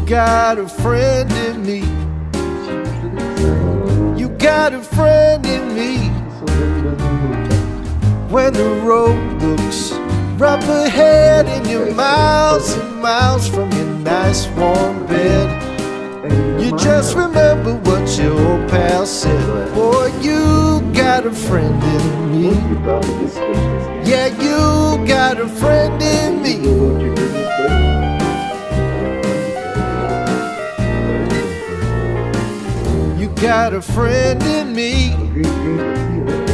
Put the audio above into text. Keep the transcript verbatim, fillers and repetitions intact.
got a friend in me. You got a friend in me. When the road looks rough ahead and you're miles and miles from your nice warm bed, you just remember what your old pal said. Boy, you got a friend in me. Yeah, you got a friend in me. You got a friend in me.